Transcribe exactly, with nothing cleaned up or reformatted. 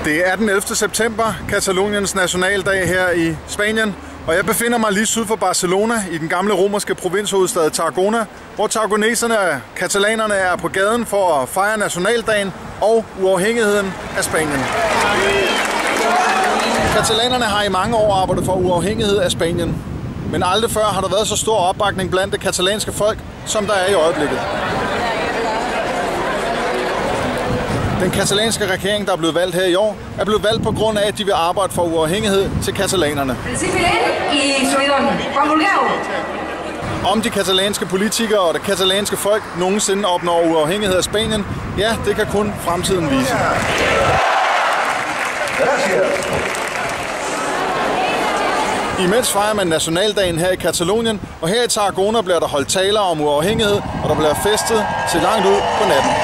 Det er den ellevte september, Kataloniens nationaldag her i Spanien, og jeg befinder mig lige syd for Barcelona i den gamle romerske provinshovedstad Tarragona, hvor tarragoneserne og katalanerne er på gaden for at fejre nationaldagen og uafhængigheden af Spanien. Katalanerne har i mange år arbejdet for uafhængighed af Spanien, men aldrig før har der været så stor opbakning blandt det katalanske folk, som der er i øjeblikket. Den katalanske regering, der er blevet valgt her i år, er blevet valgt på grund af, at de vil arbejde for uafhængighed til katalanerne. Om de katalanske politikere og det katalanske folk nogensinde opnår uafhængighed af Spanien, ja, det kan kun fremtiden vise. Imens fejrer man nationaldagen her i Katalonien, og her i Tarragona bliver der holdt taler om uafhængighed, og der bliver festet til langt ud på natten.